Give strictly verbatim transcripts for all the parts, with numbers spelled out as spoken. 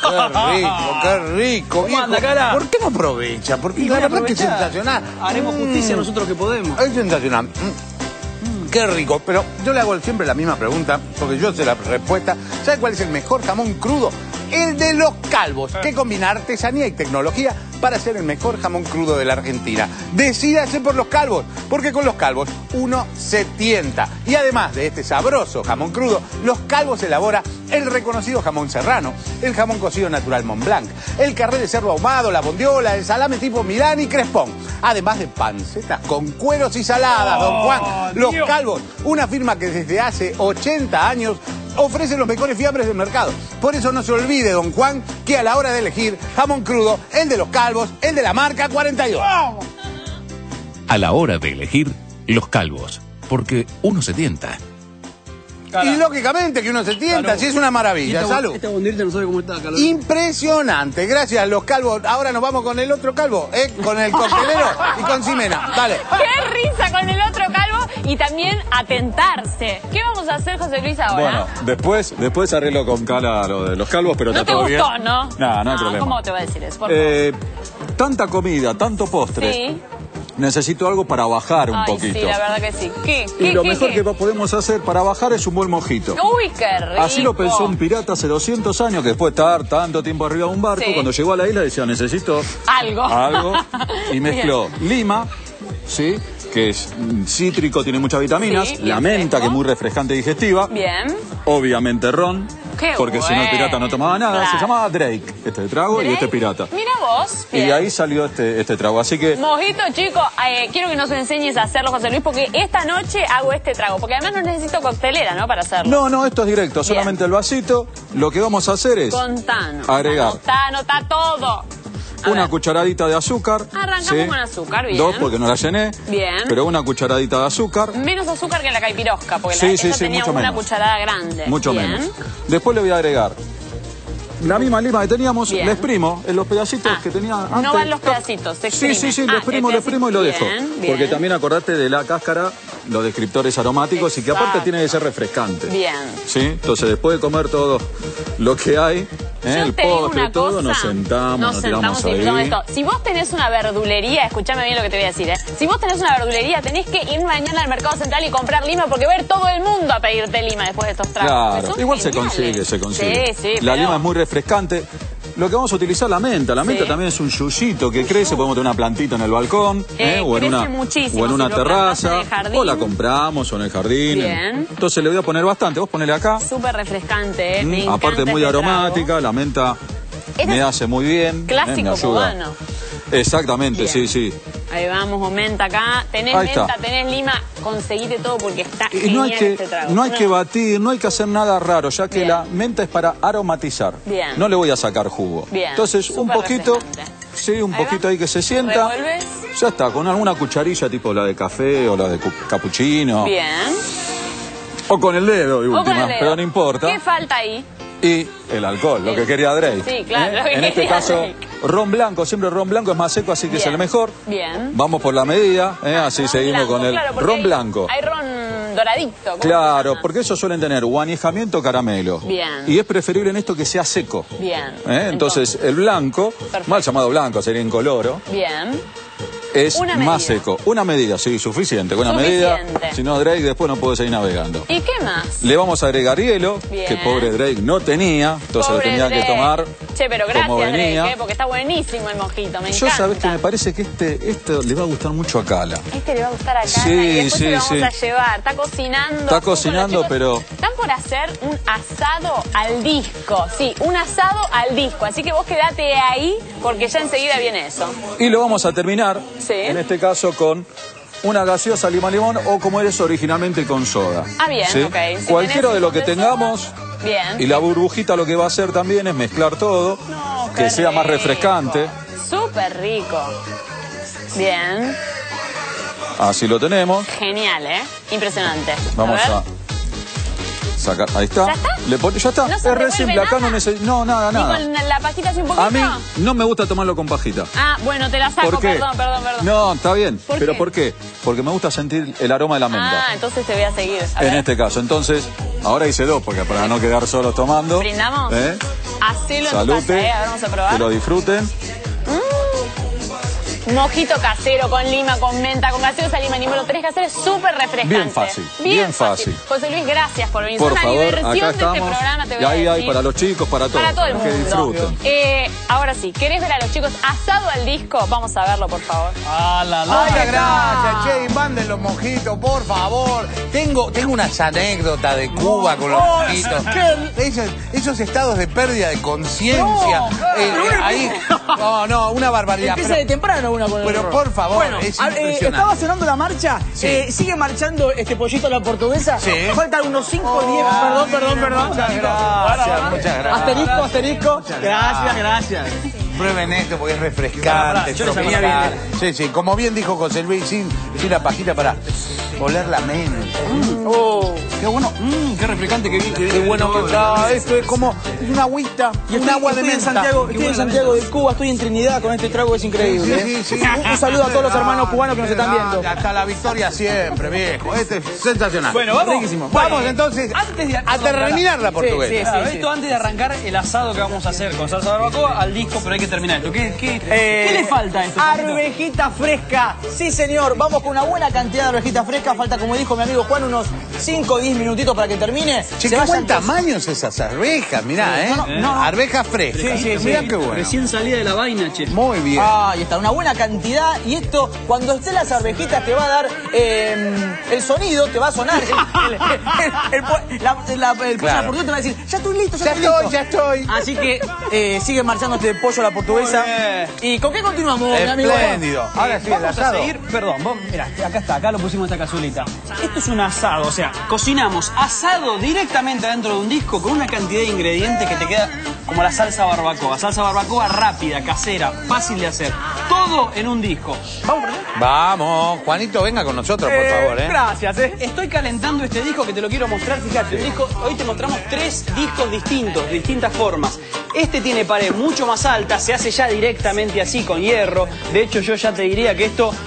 Qué rico, qué rico. ¿Cómo anda, cara? ¿Por qué no aprovecha? Porque Y la voy a verdad que es aprovechar. sensacional. Haremos justicia Mm. nosotros que podemos. Es sensacional. Mm. Qué rico. Pero yo le hago siempre la misma pregunta, porque yo sé la respuesta. ¿Sabe cuál es el mejor jamón crudo? El de Los Calvos, que combina artesanía y tecnología para hacer el mejor jamón crudo de la Argentina. Decídase por Los Calvos, porque con Los Calvos uno se tienta. Y además de este sabroso jamón crudo, Los Calvos elabora el reconocido jamón serrano, el jamón cocido natural Mont Blanc, el carré de cerdo ahumado, la bondiola, el salame tipo Milán y crespón. Además de pancetas con cueros y saladas, don Juan. Los Dios. Calvos, una firma que desde hace ochenta años ofrece los mejores fiambres del mercado. Por eso no se olvide, don Juan, que a la hora de elegir jamón crudo, el de Los Calvos, el de la marca cuarenta y dos. A la hora de elegir, Los Calvos, porque uno se tienta. Cara. Y lógicamente que uno se tienta, Salud. si es una maravilla. Esta, Salud. esta bondirita no sabe cómo está, Carlos. Impresionante, gracias Los Calvos. Ahora nos vamos con el otro calvo, ¿eh? Con el coctelero y con Ximena. Dale. ¡Qué risa con el otro calvo! Y también atentarse. ¿Qué vamos a hacer, José Luis, ahora? Bueno, después, después arreglo con Cala lo de los calvos, pero no está te todo gustó, bien. ¿no? Nah, no hay problema. ¿Cómo te va a decir eso? Por Eh, tanta comida, tanto postre. Sí. Necesito algo para bajar un Ay, poquito. sí, la verdad que sí. ¿Qué? Y ¿Qué, lo qué, mejor qué? que podemos hacer para bajar es un buen mojito. Uy, qué rico. Así lo pensó un pirata hace doscientos años, que después de estar tanto tiempo arriba de un barco, Sí. cuando llegó a la isla decía, necesito Algo. algo. Y mezcló lima, ¿sí? Que es mm, cítrico, tiene muchas vitaminas. Sí, la bien menta, fresco. que es muy refrescante y digestiva. Bien. Obviamente ron. Qué porque si no el pirata no tomaba nada. bueno. Se llamaba Drake, este trago, y este pirata. Mira vos. Y Bien. de ahí salió este, este trago. Así que Mojito, chicos, eh, quiero que nos enseñes a hacerlo, José Luis, porque esta noche hago este trago. Porque además no necesito coctelera, ¿no? Para hacerlo. no, no, esto es directo, solamente el vasito. Lo que vamos a hacer es Contanos. agregar Anotá, anotá todo. A una ver. cucharadita de azúcar. Arrancamos con azúcar, bien. Dos porque no la llené. Bien. Pero una cucharadita de azúcar. Menos azúcar que la caipirosca, porque Sí, la, sí, esa sí, tenía mucho una menos. cucharada grande. Mucho Bien. menos. Después le voy a agregar la misma lima que teníamos, Bien. la exprimo en los pedacitos Ah, que tenía no antes. van los pedacitos, se Sí, exprime. sí, sí, Ah, lo exprimo, el lo exprimo y lo dejo. pedacito. Bien, bien. Porque también acordate de la cáscara, los descriptores aromáticos y que aparte Exacto. tiene que ser refrescante. Bien. ¿Sí? Entonces después de comer todo lo que hay, ¿eh? Yo el te digo postre, una todo, cosa, nos sentamos, nos, nos tiramos sentamos y ahí. disfrutamos esto. Si vos tenés una verdulería, escúchame bien lo que te voy a decir, ¿eh? Si vos tenés una verdulería, tenés que ir mañana al Mercado Central y comprar lima, porque va a ir todo el mundo a pedirte lima después de estos tragos. porque Claro, son igual se geniales. consigue, se consigue. Sí, sí, la pero- lima es muy refrescante. Lo que vamos a utilizar la menta, la menta Sí. también es un yuyito que crece, podemos tener una plantita en el balcón, Eh, ¿eh? o en crece una, muchísimo, o en si una lo plantás en terraza, el jardín. o la compramos o en el jardín. Bien. Entonces le voy a poner bastante, vos ponele acá. Súper refrescante, ¿eh? Mm, Me encanta aparte muy este aromática, trago. la menta Este me es hace muy bien, ¿eh? clásico me ayuda. cubano. Exactamente, Bien. sí, sí. Ahí vamos, o menta acá. Tenés Ahí está. menta, tenés lima, conseguite todo porque está Y genial no hay que, este trago. no hay que batir, no hay que hacer nada raro, ya que Bien. la menta es para aromatizar. Bien. No le voy a sacar jugo. Bien. Entonces, un Súper poquito, refrescante. sí, un Ahí poquito va. ahí que se sienta. Revuelves. Ya está, con alguna cucharilla tipo la de café o la de cu- capuchino. Bien. O con el dedo, de O con última, el dedo. pero no importa. ¿Qué falta ahí? Y el alcohol, lo que quería Drake. Sí, claro, lo que En este quería caso, Drake. ron blanco, siempre ron blanco es más seco, así que es Bien. el mejor. Bien. Vamos por la medida, ¿eh? así Ron seguimos blanco, con el claro, porque ron hay- blanco. Hay ron doradito. ¿cómo se Claro, llama? porque ellos suelen tener o anijamiento o caramelo. Bien. Y es preferible en esto que sea seco. Bien. ¿Eh? Entonces, el blanco, Perfecto. mal llamado blanco, sería incoloro, Bien. es Una más medida. seco. Una medida, sí, suficiente. Con una medida, Suficiente. si no Drake después no puede seguir navegando. ¿Y qué más? Le vamos a agregar hielo, Bien. que pobre Drake no tenía, entonces lo Pobre tenía Drake. que tomar Che, pero gracias, como venía. Drake, ¿eh? Porque está buenísimo el mojito, me Yo encanta. sabés que me parece que este, este le va a gustar mucho a Cala. Este le va a gustar a Carla Sí, y después sí, se lo vamos sí. a llevar. Está cocinando. Está justo los cocinando, chicos pero- Están por hacer un asado al disco. Sí, un asado al disco. Así que vos quedate ahí porque ya enseguida viene eso. Y lo vamos a terminar, Sí. en este caso, con una gaseosa limón limón o como eres originalmente con soda. Ah, bien, ¿Sí? ok. Si Cualquiera tenés de lo que limón de tengamos. soda, bien. Y la burbujita lo que va a hacer también es mezclar todo, No, que qué sea más rico. refrescante. Súper rico. Bien. Así lo tenemos. Genial, ¿eh? Impresionante. Vamos ver. a, sacar. Ahí está. ¿Ya está? Le pon- ya está. ¿No se es re revuelve simple. Acá no nada? necesito. No, nada, ¿Ni nada. con la pajita así un poquito? A mí no me gusta tomarlo con pajita. Ah, bueno, te la saco, ¿Por qué? perdón, perdón, perdón. No, está bien. ¿Por ¿Pero qué? por qué? Porque me gusta sentir el aroma de la menta. Ah, entonces te voy a seguir. A En ver. este caso. Entonces, ahora hice dos, porque para no quedar solos tomando. ¿Brindamos? ¿eh? Hacelo en tu Salute, casa, ¿eh? A ver, vamos a probar. que lo disfruten. Mojito casero con lima, con menta, con gaseosa lima, ni me lo tenés que hacer, es súper refrescante. Bien fácil, bien fácil. José Luis, gracias por venir. Por Es una favor, diversión acá de este estamos. programa, te voy Y a ahí decir. hay para los chicos, para todos. Para todo el que mundo. disfruten. Eh, ahora sí, ¿querés ver a los chicos asado al disco? Vamos a verlo, por favor. Ah, la, la. Muchas gracias, che, y manden los mojitos, por favor. Tengo, tengo unas anécdotas de Cuba con los Oh, mojitos. Esos, esos estados de pérdida de conciencia. No, eh, eh, ahí, no, no, una barbaridad. Empieza Pero, de temprano una con el pero horror. por favor, bueno, es a- eh, impresionante. estaba sonando la marcha. Sí. Eh, sigue marchando este pollito a la portuguesa. Sí. Faltan unos cinco o diez. Ah, Perdón, perdón, perdón. Muchas gracias, muchas gracias. Asterisco, asterisco. Muchas Gracias, gracias. Prueben esto porque es Pará, refrescante, pará, yo les tropical. venía Sí, sí, como bien dijo José Luis, sin, sin la pajita para oler la mente. Oh, qué bueno. Mmm, qué refrescante que vi. Qué bueno que está, esto es como una agüita, Y un estoy, agua de estoy en menta. Santiago, estoy en Santiago de Cuba, estoy en Trinidad con este trago, es increíble. Sí, sí, sí. ¿eh? Un, un saludo a todos los hermanos cubanos que nos están viendo. Hasta la victoria siempre, viejo. Este es sensacional. Bueno, vamos. Riquísimo. Vamos Bueno, entonces antes de- a terminar la portuguesa. sí, sí. Claro, esto antes de arrancar el asado que vamos a hacer con salsa barbacoa al disco, pero hay que terminar esto. ¿Qué, qué, Eh, ¿qué le falta a esto? Arvejita fresca. Sí, señor. Vamos con una buena cantidad de arvejita fresca. Falta, como dijo mi amigo Juan, unos cinco o diez minutitos para que termine. Che, Se qué vayan buen todos- tamaño es esas arvejas, mirá, ¿eh? no, no, no. Arvejas frescas. Sí, sí, sí. Mirá qué bueno. Recién salida de la vaina, che. Muy bien. Ahí está, una buena cantidad. Y esto, cuando estén las arvejitas, te va a dar eh, el sonido, te va a sonar. El, el, el, el, la, la, el pollo a la Claro. portuguesa te va a decir, ya estoy listo, ya, Ya estoy estoy, listo. ya estoy. Así que eh, sigue marchando este pollo a la portuguesa. Muy bien. ¿Y con qué continuamos, mi amigo? Espléndido. Ahora sí, el Vamos a asado. seguir, perdón, vos, mirá, acá está, acá lo pusimos esta cazuelita. Esto es un asado, o sea, cocinamos asado directamente dentro de un disco con una cantidad de ingredientes que te queda como la salsa barbacoa. Salsa barbacoa rápida, casera, fácil de hacer. Todo en un disco. Vamos por allá. Vamos, Juanito, venga con nosotros, por favor, ¿eh? Gracias, eh. Estoy calentando este disco que te lo quiero mostrar, fíjate, un disco, hoy te mostramos tres discos distintos, de distintas formas. Este tiene pared mucho más alta, se hace ya directamente así con hierro. De hecho, yo ya te diría que esto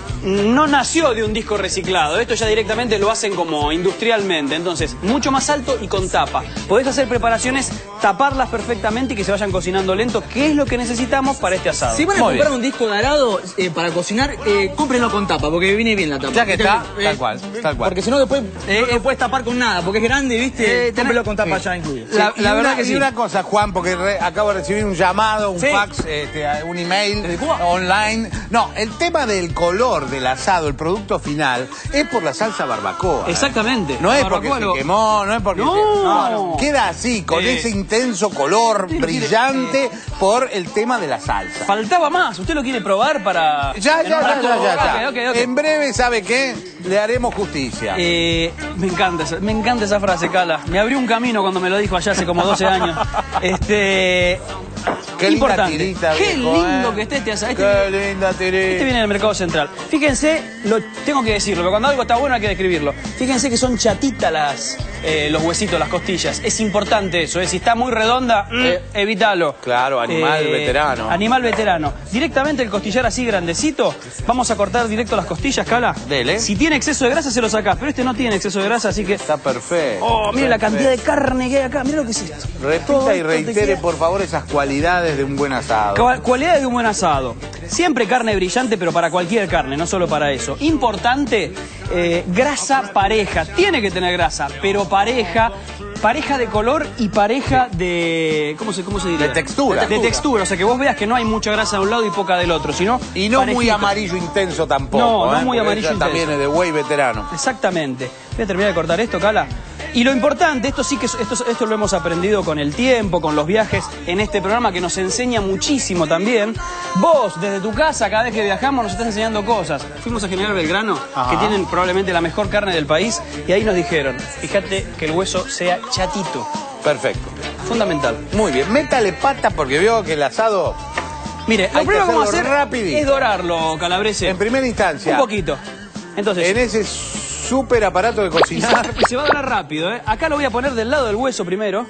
no nació de un disco reciclado, esto ya directamente lo hacen como industrialmente, entonces mucho más alto y con tapa. Podés hacer preparaciones, taparlas perfectamente y que se vayan cocinando lento, que es lo que necesitamos para este asado. Si van a Muy comprar bien. un disco de arado eh, para cocinar, eh, cómprenlo con tapa, porque viene bien la tapa. Ya que está, Eh, tal cual, tal cual. Porque si no, después eh, no lo puedes tapar con nada, porque es grande, ¿viste? Eh, tenés- Cómprenlo con tapa sí. ya incluido. La- Y la una- verdad que y sí. una cosa, Juan, porque re- acabo de recibir un llamado, un Sí. fax, este, un email ¿Desde Cuba? online. No, el tema del color del asado, el producto final, es por la salsa barbacoa. ¿eh? Exactamente. No es La porque barbacoa se lo- quemó, no es porque No. se- no, no. Queda así, con Eh. ese intenso color Usted lo quiere- brillante por el tema de la salsa. Faltaba más, ¿usted lo quiere probar para...? Ya, en ya, un ya, rato? ya, ya, ya. Ok, ok, ok. En breve, ¿sabe qué? Le haremos justicia. Eh, me encanta, esa, me encanta esa frase, Cala. Me abrió un camino cuando me lo dijo allá hace como doce años. Este... Qué linda importante. tirita, Qué viejo, lindo ¿eh? que esté este asado. Qué Este, linda tirita. este viene del Mercado Central. Fíjense, lo tengo que decirlo, pero cuando algo está bueno hay que describirlo. Fíjense que son chatitas las, eh, los huesitos, las costillas. Es importante eso, ¿eh? Si está muy redonda, mm, Eh, evítalo. claro, animal veterano. Animal veterano. Directamente el costillar así grandecito, vamos a cortar directo las costillas, Cala. Dele. Si tiene exceso de grasa se lo sacás, pero este no tiene exceso de grasa, así que... Está perfecto. Oh, mire la perfecto. cantidad de carne que hay acá, mire lo que es esto. Repita Todo y esto te reitere, queda- por favor, esas cualidades de un buen asado. Cual- Cualidades de un buen asado. Siempre carne brillante, pero para cualquier carne, no solo para eso. Importante, eh, grasa pareja. Tiene que tener grasa, pero pareja. Pareja de color y pareja de... ¿Cómo se, cómo se diría? De textura. De textura, o sea que vos veas que no hay mucha grasa de un lado y poca del otro, sino Y no muy parejita. amarillo intenso tampoco. No, no ¿eh? muy Porque amarillo ella también intenso. es de buey veterano. Exactamente. Voy a terminar de cortar esto, Cala. Y lo importante, esto sí que es- esto, esto lo hemos aprendido con el tiempo, con los viajes en este programa que nos enseña muchísimo también. Vos, desde tu casa, cada vez que viajamos, nos estás enseñando cosas. Fuimos a General Belgrano, Ajá. que tienen probablemente la mejor carne del país, y ahí nos dijeron, fíjate que el hueso sea chatito. Perfecto. Fundamental. Muy bien. Métale pata porque veo que el asado, Mire, Hay lo que primero que vamos a hacer hacerlo rapidito. es dorarlo, Calabrese. en primera instancia, Un poquito. Entonces, en ese súper aparato de y se, cocinar, y se va a dorar rápido, ¿eh? Acá lo voy a poner del lado del hueso primero.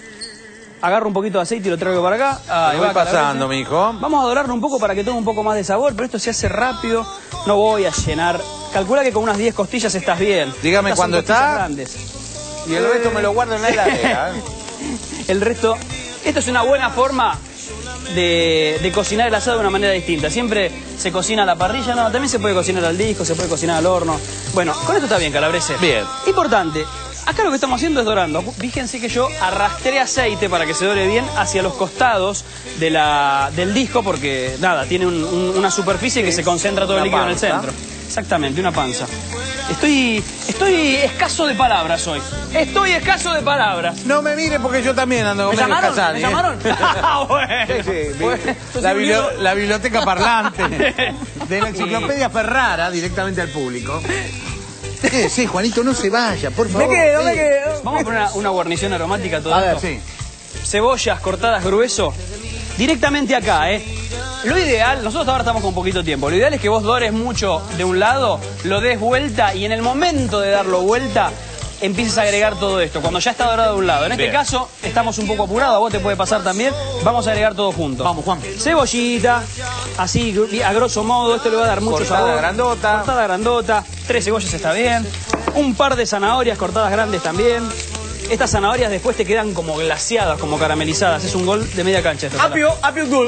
Agarro un poquito de aceite y lo traigo para acá. Ahí voy va, pasando, Calabrese. mijo. Vamos a dorarlo un poco para que tenga un poco más de sabor, pero esto se hace rápido. No voy a llenar. Calcula que con unas diez costillas estás bien. Dígame Estas son cuándo costillas está. grandes. y el resto me lo guardo en la heladera. ¿eh? El resto Esta es una buena forma de, de cocinar el asado de una manera distinta. Siempre se cocina a la parrilla, no, también se puede cocinar al disco, se puede cocinar al horno. Bueno, con esto está bien, calabrese. Bien. Importante, acá lo que estamos haciendo es dorando. Fíjense que yo arrastré aceite para que se dore bien hacia los costados de la, del disco, porque nada, tiene un, un, una superficie sí, que se concentra todo el líquido panza. En el centro. Exactamente, una panza. Estoy, estoy escaso de palabras hoy. Estoy escaso de palabras. No me mire porque yo también ando con ¿Me llamaron? Casani, ¿Me ¿eh? llamaron? Ah, bueno. Sí, sí, Bueno, la, bibli la biblioteca parlante de la enciclopedia Ferrara directamente al público. Sí, sí, Juanito, no se vaya, por favor. Me quedo, sí. me quedo. Vamos a poner una, una guarnición aromática a todo A ver, esto. sí. Cebollas cortadas grueso. Directamente acá, ¿eh? Lo ideal, nosotros ahora estamos con poquito tiempo, lo ideal es que vos dores mucho de un lado, lo des vuelta y en el momento de darlo vuelta empieces a agregar todo esto, cuando ya está dorado de un lado. En este Bien. caso estamos un poco apurados, a vos te puede pasar también, vamos a agregar todo junto. Vamos, Juan. Cebollita, así a grosso modo, esto le va a dar mucho Cortada sabor. grandota. Cortada grandota, tres cebollas está bien, un par de zanahorias cortadas grandes también. Estas zanahorias después te quedan como glaseadas, como caramelizadas. Es un gol de media cancha esto. Apio, apio good.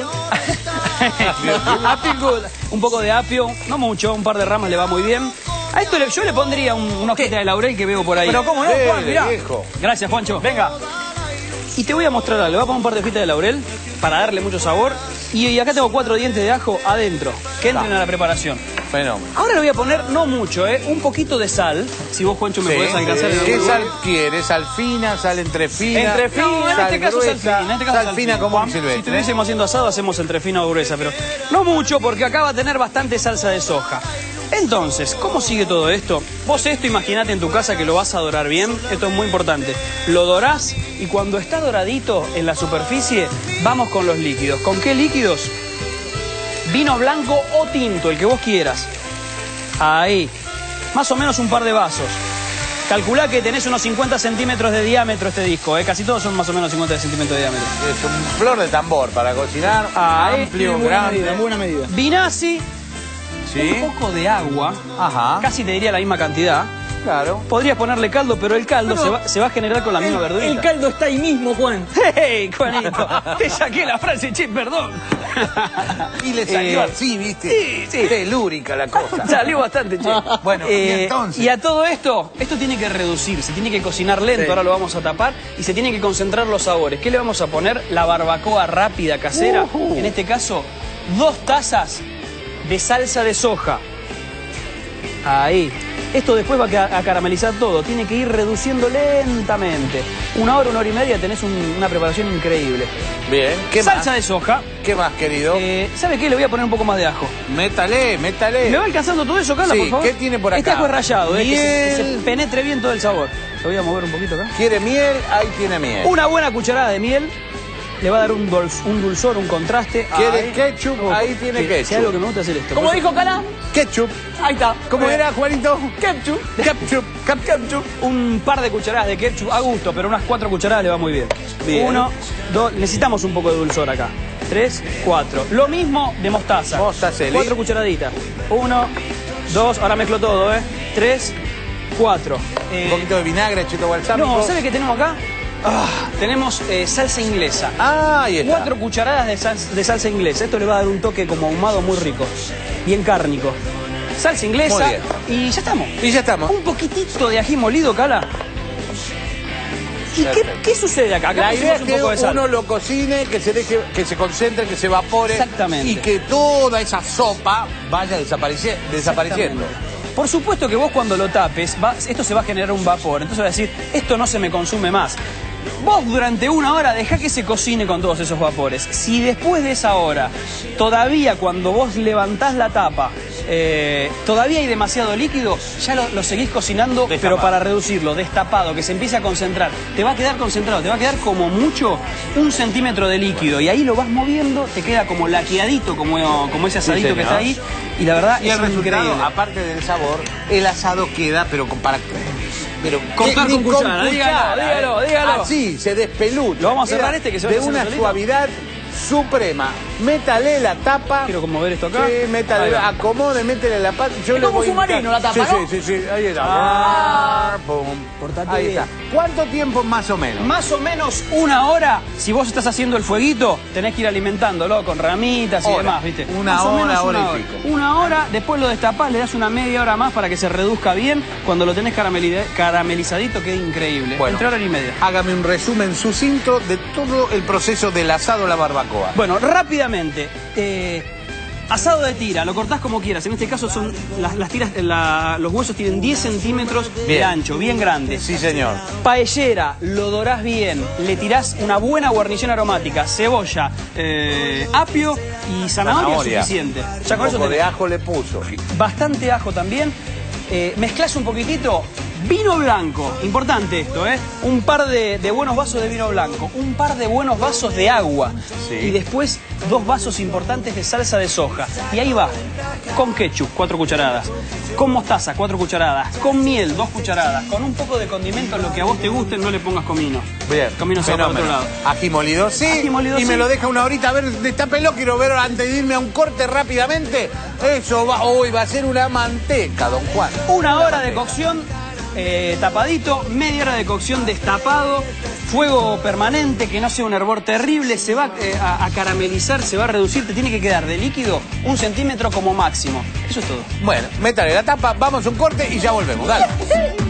Apio good. Un poco de apio, no mucho, un par de ramas le va muy bien. A esto le, yo le pondría un, una hojita de laurel que veo por ahí. Pero cómo no, Dele, Juan, mirá. viejo. Gracias, Juancho. Venga. Y te voy a mostrar algo. Le voy a poner un par de hojitas de laurel para darle mucho sabor. Y, y acá tengo cuatro dientes de ajo adentro, que entren a la preparación. Fenómeno. Ahora le voy a poner, no mucho, ¿eh? Un poquito de sal. Si vos, Juancho, me Sí, podés alcanzar en ¿qué algún sal lugar. quieres? ¿Sal fina, sal entrefina? Entrefina, no, en este caso gruesa, sal fina, en este caso sal fina como un Si silvestre. estuviésemos haciendo asado, hacemos entrefina o gruesa, pero no mucho porque acá va a tener bastante salsa de soja. Entonces, ¿cómo sigue todo esto? Vos esto imaginate en tu casa que lo vas a dorar bien, esto es muy importante. Lo dorás y cuando está doradito en la superficie, vamos con los líquidos. ¿Con qué líquidos? Vino blanco o tinto, el que vos quieras. Ahí, más o menos un par de vasos. Calculá que tenés unos cincuenta centímetros de diámetro este disco, ¿eh? Casi todos son más o menos cincuenta centímetros de diámetro. Es un flor de tambor para cocinar, Ahí, amplio, en buena grande. medida, en buena medida. Vinazzi, Sí, un poco de agua, ajá, casi te diría la misma cantidad. claro. Podrías ponerle caldo, pero el caldo Pero se, va, se va a generar con la misma El, verdurita. el caldo está ahí mismo, Juan. ¡Hey, Juanito! Te saqué la frase, che, perdón. Y le salió Eh, así, ¿viste? sí, sí. Telúrica la cosa. Salió bastante, che. Bueno, y entonces. y a todo esto, esto tiene que reducir, se tiene que cocinar lento, Sí. ahora lo vamos a tapar, y se tienen que concentrar los sabores. ¿Qué le vamos a poner? La barbacoa rápida casera. Uh-huh. En este caso, dos tazas de salsa de soja. Ahí. Esto después va a caramelizar todo. Tiene que ir reduciendo lentamente. Una hora, una hora y media tenés un- una preparación increíble. Bien, ¿qué Salsa más? de soja. ¿Qué más, querido? Eh, ¿Sabe qué? Le voy a poner un poco más de ajo. Métale, métale. ¿Me va alcanzando todo eso, Carla, Sí, por favor? ¿qué tiene por Este acá? ajo es rallado, eh, que se, que se Miel. penetre bien todo el sabor. Lo voy a mover un poquito acá. ¿Quiere miel? Ahí tiene miel. Una buena cucharada de miel le va a dar un, dol- un dulzor, un contraste. ¿Quiere Ahí. ketchup? Ahí tiene Que- ketchup. Si hay algo que me gusta hacer esto. ¿Cómo Por eso- dijo Cala? Ketchup. Ahí está. ¿Cómo Bien. era, Juanito? Ketchup. Ketchup. Cap- Ketchup. Un par de cucharadas de ketchup a gusto, pero unas cuatro cucharadas le va muy bien. Bien. Uno, dos, necesitamos un poco de dulzor acá. Tres, cuatro. Lo mismo de mostaza. Mostaza, Cuatro cucharaditas. Uno, dos, ahora mezclo todo, ¿eh? Tres, cuatro. Eh, Un poquito de vinagre, cheto balsámico. No, ¿sabe qué tenemos acá? Ah, tenemos eh, salsa inglesa. Ah, ahí está. Cuatro cucharadas de, sal- de salsa inglesa. Esto le va a dar un toque como ahumado muy rico. Bien cárnico. Salsa inglesa. Muy bien. Y ya estamos. Y ya estamos. Un poquitito de ají molido, Cala. ¿Y qué, Perfecto. qué sucede acá? Acá La idea pusimos es un que poco de sal. uno lo cocine, que se deje, que se concentre, que se evapore. Exactamente. Y que toda esa sopa vaya desapareci- desapareciendo. Por supuesto que vos cuando lo tapes, va- esto se va a generar un vapor. Entonces va a decir, esto no se me consume más. Vos durante una hora dejá que se cocine con todos esos vapores. Si después de esa hora, todavía cuando vos levantás la tapa, eh, todavía hay demasiado líquido, ya lo, lo seguís cocinando, Destapado. pero para reducirlo, destapado, que se empiece a concentrar. Te va a quedar concentrado, te va a quedar como mucho un centímetro de líquido. Y ahí lo vas moviendo, te queda como laqueadito, como, como ese asadito señor. que está ahí. Y la verdad Y es el resultado, increíble. aparte del sabor, el asado queda, pero con para. Pero Cortar ni con cuchara, dígalo, dígalo, ¿eh? dígalo. Así, se despelucha. Lo vamos a cerrar Queda este que se de vaya una haciendo solito. suavidad suprema. Métale la tapa. Quiero como ver esto acá. Sí, Ahí métale, va. acomode, métele la pata. Yo Es le como voy submarino indicando. la tapa, sí, ¿no? Sí, sí, sí, ahí está. Ah. Pum. Portate Ahí bien. está. ¿Cuánto tiempo más o menos? Más o menos una hora, si vos estás haciendo el fueguito, tenés que ir alimentándolo con ramitas y Hora. demás, ¿viste? Una Más o hora, menos hora una y hora. pico. Una hora, después lo destapás, le das una media hora más para que se reduzca bien. Cuando lo tenés carameli- caramelizadito, queda increíble. Bueno. Entre hora y media. Hágame un resumen sucinto de todo el proceso del asado a la barbacoa. Bueno, rápidamente. eh, asado de tira, lo cortás como quieras. En este caso son las, las tiras, la- los huesos tienen diez centímetros de Bien. ancho, bien grandes. Sí, señor. Paellera, lo dorás bien, le tirás una buena guarnición aromática, cebolla, eh, apio y zanahoria, Zanahoria. suficiente. Ya con Un eso poco de tenés ajo le puso. bastante ajo también. Eh, mezclás un poquitito. Vino blanco, importante esto, ¿eh? Un par de, de buenos vasos de vino blanco, un par de buenos vasos de agua Sí. y después dos vasos importantes de salsa de soja. Y ahí va, con ketchup, cuatro cucharadas, con mostaza, cuatro cucharadas, con miel, dos cucharadas, con un poco de condimento, lo que a vos te guste, no le pongas comino. Bien. Comino se va para otro Fenómeno. lado. Ají molido, sí. Ají molido, y sí. me lo deja una horita. A ver, destápelo, quiero ver antes de irme a un corte rápidamente. Eso va, hoy va a ser una manteca, don Juan. Una hora de cocción eh, tapadito, media hora de cocción destapado, fuego permanente, que no sea un hervor terrible, se va eh, a, a caramelizar, se va a reducir, te tiene que quedar de líquido un centímetro como máximo. Eso es todo. Bueno, métale la tapa, vamos a un corte y ya volvemos. Dale.